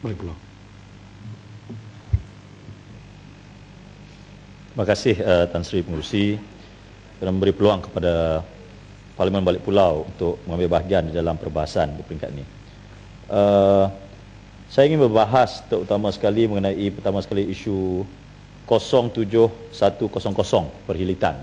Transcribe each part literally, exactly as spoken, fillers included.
Balik Pulau. Terima kasih uh, Tan Sri Pengerusi kerana memberi peluang kepada Parlimen Balik Pulau untuk mengambil bahagian di dalam perbahasan di peringkat ini. Uh, saya ingin berbahas terutama sekali mengenai pertama sekali isu kosong tujuh satu kosong kosong perhilitan.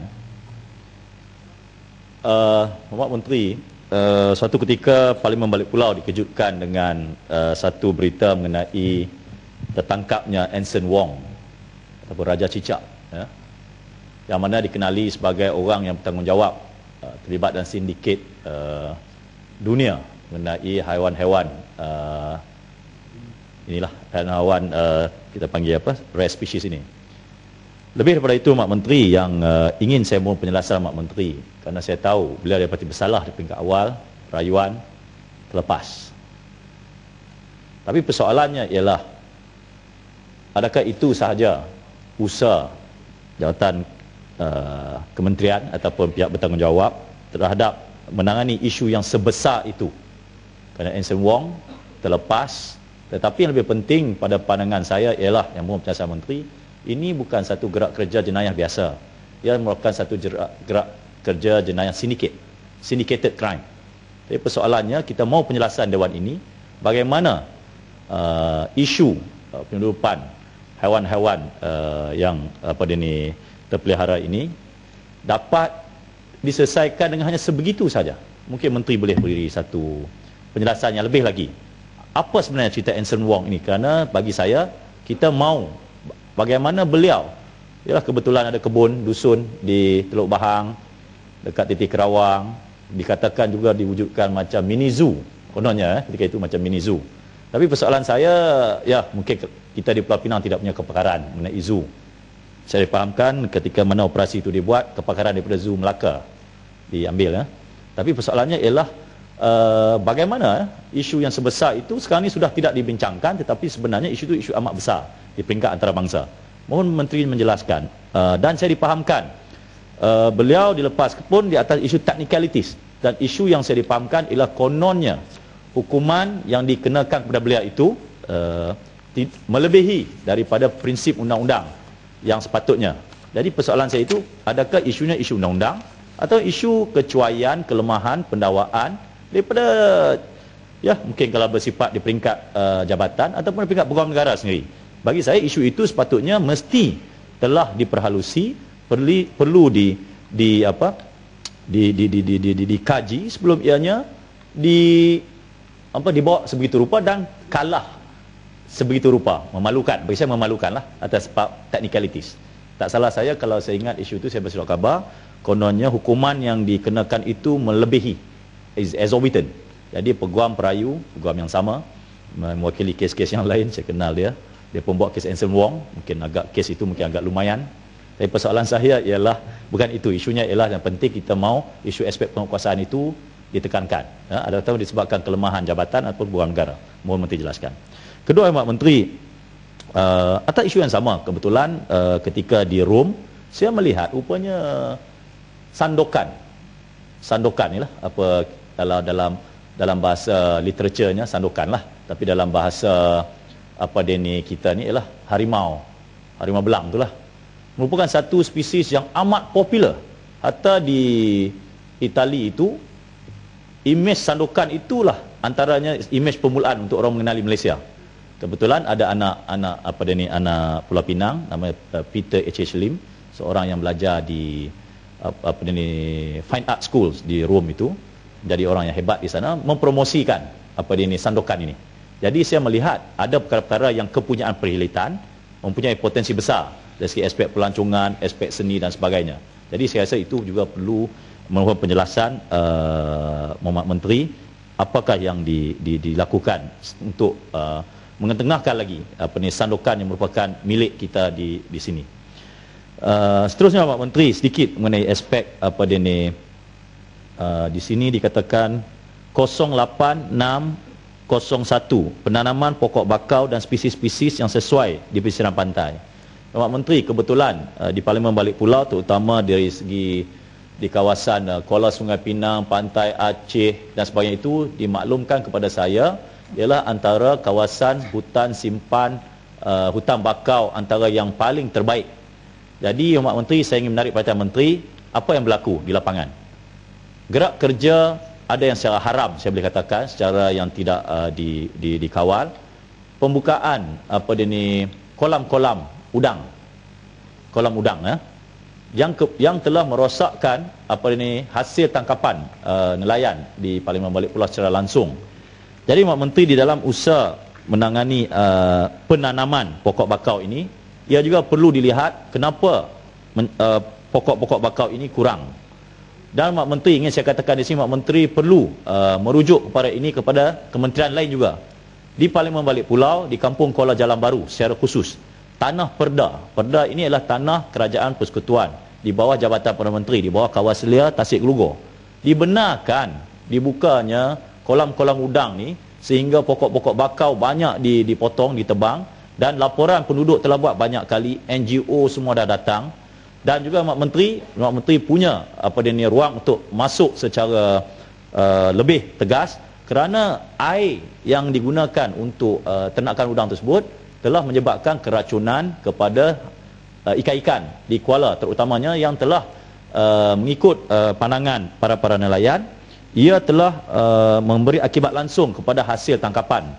Uh, Mohd Menteri, uh, suatu ketika Parlimen Balik Pulau dikejutkan dengan uh, satu berita mengenai tertangkapnya Anson Wong ataupun Raja Cicak, ya, yang mana dikenali sebagai orang yang bertanggungjawab uh, terlibat dalam sindiket uh, dunia mengenai haiwan-haiwan uh, inilah haiwan uh, kita panggil apa, rare species ini. Lebih daripada itu, Mak Menteri, yang uh, ingin saya mohon penjelasan Mak Menteri, kerana saya tahu beliau dapati bersalah di peringkat awal, rayuan terlepas. Tapi persoalannya ialah, adakah itu sahaja usaha jawatan uh, kementerian ataupun pihak bertanggungjawab terhadap menangani isu yang sebesar itu? Kerana Anson Wong terlepas, tetapi yang lebih penting pada pandangan saya ialah, yang mohon penjelasan Menteri, ini bukan satu gerak kerja jenayah biasa. Ia merupakan satu gerak, gerak kerja jenayah sindiket, syndicated crime. Jadi persoalannya, kita mau penjelasan Dewan ini, bagaimana uh, isu uh, penyeludupan haiwan-haiwan uh, yang apa dia ni terpelihara ini dapat diselesaikan dengan hanya sebegitu saja. Mungkin Menteri boleh beri satu penjelasan yang lebih lagi. Apa sebenarnya cerita Anson Wong ini? Kerana bagi saya, kita mau bagaimana beliau, ialah kebetulan ada kebun dusun di Teluk Bahang dekat titik Kerawang, dikatakan juga diwujudkan macam mini zoo kononnya, eh, ketika itu macam mini zoo. Tapi persoalan saya, ya mungkin kita di Pulau Pinang tidak punya kepakaran mengenai zoo. Saya difahamkan ketika mana operasi itu dibuat, kepakaran daripada zoo Melaka diambil, eh. Tapi persoalannya ialah uh, bagaimana isu yang sebesar itu sekarang ini sudah tidak dibincangkan, tetapi sebenarnya isu itu isu amat besar di peringkat antarabangsa. Mohon Menteri menjelaskan. Uh, dan saya dipahamkan uh, beliau dilepas pun di atas isu technicalities, dan isu yang saya dipahamkan ialah kononnya hukuman yang dikenakan kepada beliau itu uh, melebihi daripada prinsip undang-undang yang sepatutnya. Jadi persoalan saya itu, adakah isunya isu undang-undang atau isu kecuaian, kelemahan, pendakwaan daripada, ya mungkin kalau bersifat di peringkat uh, jabatan ataupun di peringkat peguam negara sendiri. Bagi saya isu itu sepatutnya mesti telah diperhalusi, perlu perlu di di apa di di di di, di, di dikaji sebelum ianya di apa dibawa sebegitu rupa dan kalah sebegitu rupa. Memalukan, bagi saya memalukanlah atas sebab technicalities. Tak salah saya kalau saya ingat isu itu, saya bersurat khabar kononnya hukuman yang dikenakan itu melebihi, is exorbitant. Jadi peguam perayu, peguam yang sama mewakili kes-kes yang lain, saya kenal dia, dia pun buat kes Anson Wong, mungkin agak kes itu mungkin agak lumayan. Tapi persoalan saya ialah bukan itu, isunya ialah yang penting kita mau isu aspek penguasaan itu ditekankan, ya, adakah disebabkan kelemahan jabatan ataupun peguam negara. Mohon Menteri jelaskan. Kedua, Mak Menteri, uh, atas isu yang sama, kebetulan uh, ketika di Rom, saya melihat rupanya sandokan sandokan inilah apa dalam dalam dalam bahasa literaturnya sandokan lah, tapi dalam bahasa apa dia ni kita ni ialah harimau harimau belang itulah, merupakan satu spesies yang amat popular. Hatta di Itali itu, imej sandokan itulah antaranya imej permulaan untuk orang mengenali Malaysia. Kebetulan ada anak-anak apa dia ni anak Pulau Pinang, nama uh, Peter H H Lim, seorang yang belajar di uh, apa dia ni Fine Art Schools di Rome itu, jadi orang yang hebat di sana, mempromosikan apa dia ni sandokan ini. Jadi saya melihat ada perkara-perkara yang kepunyaan perhilitan mempunyai potensi besar dari segi aspek pelancongan, aspek seni dan sebagainya. Jadi saya rasa itu juga perlu mohon penjelasan uh, Mohd Menteri, apakah yang di, di, dilakukan untuk uh, mengetengahkan lagi apa ni sandokan yang merupakan milik kita di di sini. Uh, seterusnya Pak Menteri, sedikit mengenai aspek apa dia ni uh, di sini dikatakan kosong lapan enam kosong satu penanaman pokok bakau dan spesies-spesies yang sesuai di pesisir pantai. Pak Menteri, kebetulan uh, di Parlimen Balik Pulau, terutama dari segi di kawasan uh, Kuala Sungai Pinang, Pantai Aceh dan sebagainya itu, dimaklumkan kepada saya ialah antara kawasan hutan simpan uh, hutan bakau antara yang paling terbaik. Jadi Yang Menteri, saya ingin menarik perhatian Menteri, apa yang berlaku di lapangan? Gerak kerja ada yang secara haram, saya boleh katakan, secara yang tidak uh, di, di, dikawal. Pembukaan apa dia ni, kolam-kolam udang, kolam udang eh, yang ke, yang telah merosakkan apa dia ni, hasil tangkapan uh, nelayan di Parlimen Balik Pulau secara langsung. Jadi Mak Menteri di dalam usaha menangani uh, penanaman pokok bakau ini, ia juga perlu dilihat kenapa men, uh, pokok-pokok bakau ini kurang. Dan Mak Menteri ingin saya katakan di sini, Mak Menteri perlu uh, merujuk kepada ini kepada kementerian lain juga. Di Parlimen Balik Pulau, di Kampung Kuala Jalan Baru secara khusus, tanah Perda. Perda ini adalah tanah Kerajaan Persekutuan di bawah Jabatan Perdana Menteri, di bawah Kawaselia Tasik Gelugor. Dibenarkan dibukanya kolam-kolam udang ni sehingga pokok-pokok bakau banyak dipotong, ditebang, dan laporan penduduk telah buat banyak kali, N G O semua dah datang. Dan juga Mak Menteri, Mak Menteri punya apa dia ni, ruang untuk masuk secara uh, lebih tegas, kerana air yang digunakan untuk uh, ternakan udang tersebut telah menyebabkan keracunan kepada uh, ikan-ikan di Kuala, terutamanya yang telah uh, mengikut uh, pandangan para-para nelayan, ia telah uh, memberi akibat langsung kepada hasil tangkapan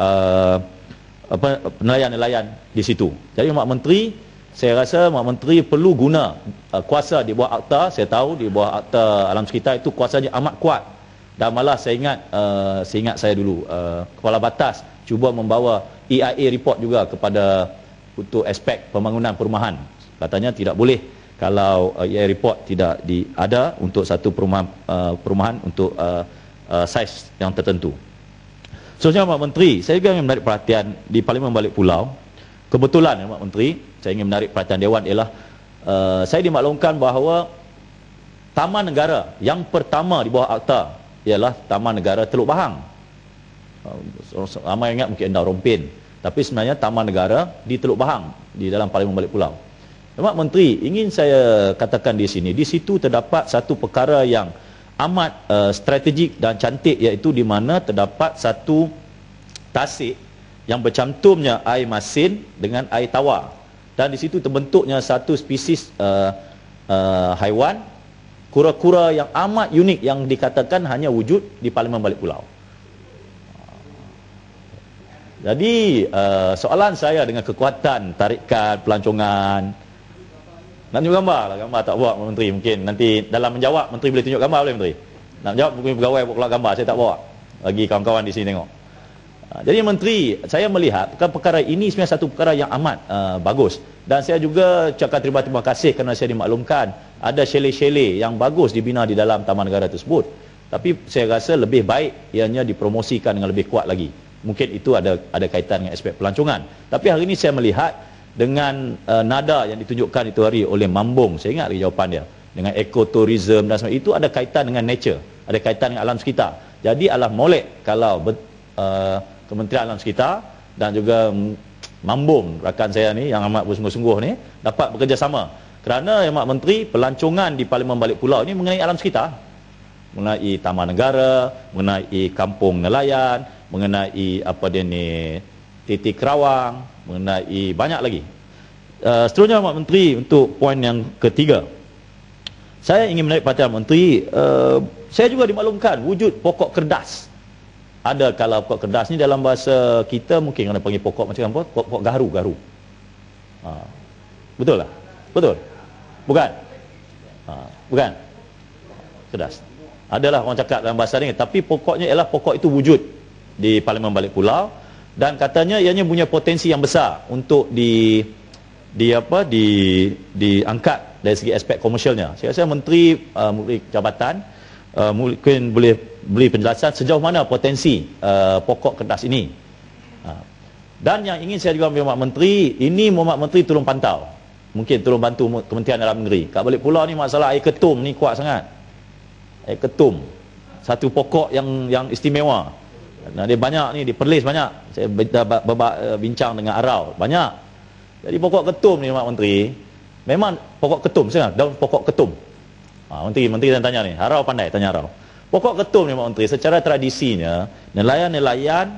uh, apa, nelayan-nelayan di situ. Jadi Mak Menteri, saya rasa Mak Menteri perlu guna uh, kuasa di bawah Akta. Saya tahu di bawah Akta Alam Sekitar itu kuasanya amat kuat. Dan malah saya ingat, uh, saya ingat saya dulu, uh, Kepala Batas cuba membawa E I A report juga kepada untuk aspek pembangunan perumahan. Katanya tidak boleh kalau uh, E I A report tidak di, ada untuk satu perumahan, uh, perumahan untuk uh, uh, saiz yang tertentu. Seterusnya Mak Menteri, saya juga ingin menarik perhatian di Parlimen Balik Pulau. Kebetulan Mak Menteri, saya ingin menarik perhatian Dewan ialah uh, saya dimaklumkan bahawa taman negara yang pertama di bawah Akta ialah Taman Negara Teluk Bahang. Ramai ingat mungkin Endau Rompin, tapi sebenarnya Taman Negara di Teluk Bahang di dalam Parlimen Balik Pulau. Mak Menteri, ingin saya katakan di sini, di situ terdapat satu perkara yang amat uh, strategik dan cantik, iaitu di mana terdapat satu tasik yang bercantumnya air masin dengan air tawar, dan di situ terbentuknya satu spesies uh, uh, haiwan kura-kura yang amat unik yang dikatakan hanya wujud di Parlimen Balik Pulau. Jadi uh, soalan saya dengan kekuatan tarikan pelancongan, nak tunjuk gambar lah, gambar tak bawa Menteri, mungkin nanti dalam menjawab Menteri boleh tunjuk gambar boleh Menteri? Nak menjawab mungkin pegawai buat gambar, saya tak bawa, bagi kawan-kawan di sini tengok. Uh, jadi Menteri, saya melihat perkara ini sebenarnya satu perkara yang amat uh, bagus, dan saya juga cakap terima, terima kasih kerana saya dimaklumkan ada chalet-chalet yang bagus dibina di dalam Taman Negara tersebut. Tapi saya rasa lebih baik ianya dipromosikan dengan lebih kuat lagi. Mungkin itu ada ada kaitan dengan aspek pelancongan. Tapi hari ini saya melihat dengan uh, nada yang ditunjukkan itu hari oleh Mambung, saya ingat lagi jawapan dia, dengan ekotourism dan sebagainya, itu ada kaitan dengan nature, ada kaitan dengan alam sekitar. Jadi alah molek kalau uh, Kementerian Alam Sekitar dan juga Mambung, rakan saya ni yang amat bersungguh-sungguh ni, dapat bekerjasama. Kerana yang Mak Menteri, pelancongan di Parlimen Balik Pulau ini mengenai alam sekitar, mengenai taman negara, mengenai kampung nelayan, mengenai apa dia ni, titik kerawang, mengenai banyak lagi. Uh, seterusnya Mak Menteri, untuk poin yang ketiga, saya ingin menarik perhatian Menteri, uh, saya juga dimaklumkan wujud pokok kerdas. Ada kalau pokok kerdas ni dalam bahasa kita mungkin kena panggil pokok macam apa? Pokok, pokok garu, garu. Uh, betul lah? Betul? Bukan? Uh, bukan? Kerdas. Adalah orang cakap dalam bahasa ni, tapi pokoknya ialah pokok itu wujud di Parlimen Balik Pulau, dan katanya ianya punya potensi yang besar untuk di di apa di diangkat dari segi aspek komersialnya. Saya rasa Menteri uh, Menteri Jabatan uh, mungkin boleh beri penjelasan sejauh mana potensi uh, pokok kertas ini. Uh, dan yang ingin saya juga Mak Menteri, ini Mak Menteri tolong pantau. Mungkin tolong bantu Kementerian Dalam Negeri. Kat Balik Pulau ni masalah air ketum ni kuat sangat. Air ketum, satu pokok yang yang istimewa. Nah, dia banyak ni, diperlis banyak. Saya bincang dengan Arau, banyak. Jadi pokok ketum ni Mak Menteri, memang pokok ketum, saya daun pokok ketum. Ha, Menteri, Menteri dan tanya ni, Arau pandai tanya Arau. Pokok ketum ni Mak Menteri, secara tradisinya nelayan-nelayan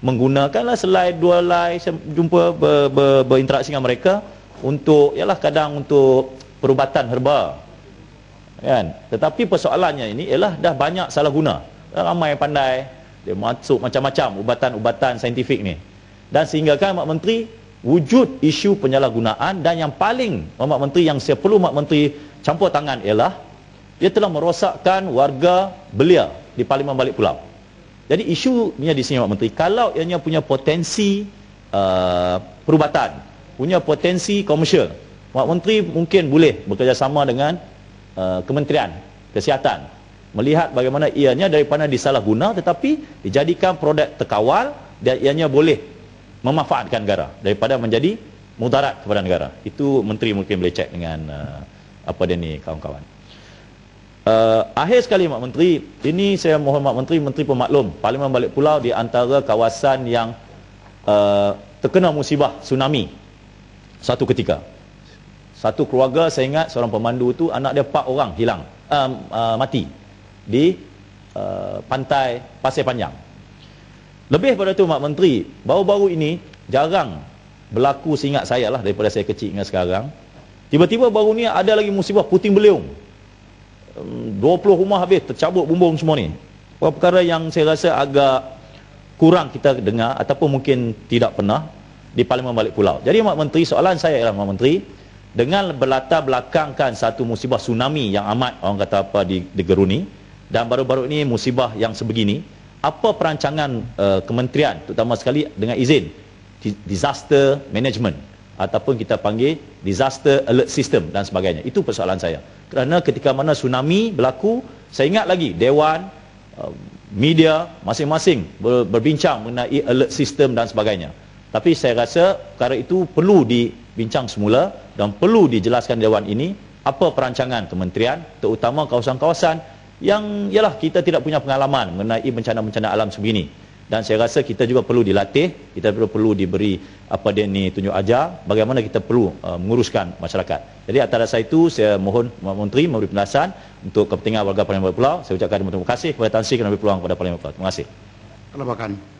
menggunakanlah slide, dua line, jumpa ber, ber, berinteraksi dengan mereka untuk, ialah kadang untuk perubatan herba. Kan? Tetapi persoalannya ini ialah dah banyak salah guna. Ramai yang pandai, dia masuk macam-macam ubatan-ubatan saintifik ni. Dan sehinggakan Mak Menteri wujud isu penyalahgunaan, dan yang paling Mak Menteri yang saya perlu Mak Menteri campur tangan ialah dia telah merosakkan warga belia di Parlimen Balik Pulau. Jadi isunya di sini Mak Menteri, kalau ianya punya potensi uh, perubatan, punya potensi komersial, Mak Menteri mungkin boleh bekerjasama dengan uh, Kementerian Kesihatan, melihat bagaimana ianya daripada disalahguna tetapi dijadikan produk terkawal dan ianya boleh memanfaatkan negara daripada menjadi mudarat kepada negara. Itu Menteri mungkin boleh cek dengan uh, apa dia ni kawan-kawan. Uh, akhir sekali Mak Menteri, ini saya mohon Mak Menteri, Menteri pemaklum, Parlimen Balik Pulau di antara kawasan yang uh, terkena musibah tsunami satu ketika. Satu keluarga, saya ingat seorang pemandu tu, anak dia empat orang hilang, uh, uh, mati di uh, pantai Pasir Panjang. Lebih pada tu Mak Menteri, baru-baru ini jarang berlaku seingat saya lah daripada saya kecil hingga sekarang. Tiba-tiba baru ni ada lagi musibah puting beliung. dua puluh rumah habis, tercabut bumbung semua ni. Perkara yang saya rasa agak kurang kita dengar ataupun mungkin tidak pernah di Parlimen Balik Pulau. Jadi Mak Menteri, soalan saya ialah Mak Menteri, dengan berlatar belakangkan satu musibah tsunami yang amat orang kata apa di, digeruni, dan baru-baru ini musibah yang sebegini, apa perancangan uh, kementerian terutama sekali dengan izin disaster management ataupun kita panggil disaster alert system dan sebagainya. Itu persoalan saya. Kerana ketika mana tsunami berlaku, saya ingat lagi Dewan, uh, media masing-masing ber, berbincang mengenai alert system dan sebagainya. Tapi saya rasa perkara itu perlu dibincang semula dan perlu dijelaskan Dewan ini apa perancangan kementerian terutama kawasan-kawasan yang ialah kita tidak punya pengalaman mengenai bencana-bencana alam sebegini. Dan saya rasa kita juga perlu dilatih, kita perlu, perlu diberi apa dia ni tunjuk ajar bagaimana kita perlu uh, menguruskan masyarakat. Jadi atas dasar itu saya mohon Mak Menteri memberi penjelasan untuk kepentingan warga Parlimen Balik Pulau. Saya ucapkan terima kasih kepada Tan Sri kerana memberi peluang kepada Parlimen Balik Pulau. Terima kasih. Kelabakan.